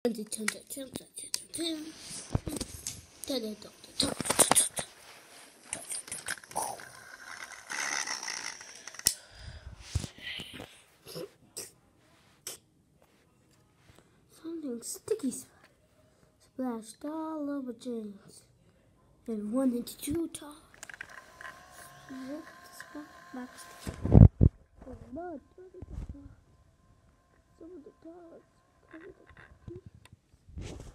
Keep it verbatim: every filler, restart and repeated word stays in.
Something sticky splashed all over James and one into two top. Back the mud covered the top. Some of the dogs covered the